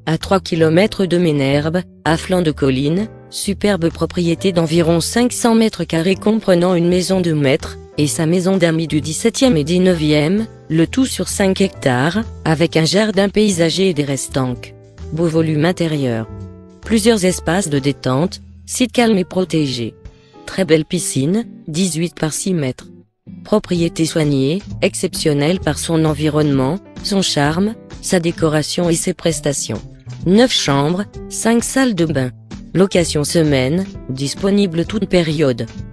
à 3 km de Ménherbe, à flanc de colline, superbe propriété d'environ 500 mètres carrés comprenant une maison de maître, et sa maison d'amis du 17e et 19e, le tout sur 5 hectares, avec un jardin paysager et des restanques. Beau volume intérieur. Plusieurs espaces de détente, site calme et protégé. Très belle piscine, 18 par 6 mètres. Propriété soignée, exceptionnelle par son environnement, son charme, sa décoration et ses prestations. 9 chambres, 5 salles de bain. Location semaine, disponible toute période.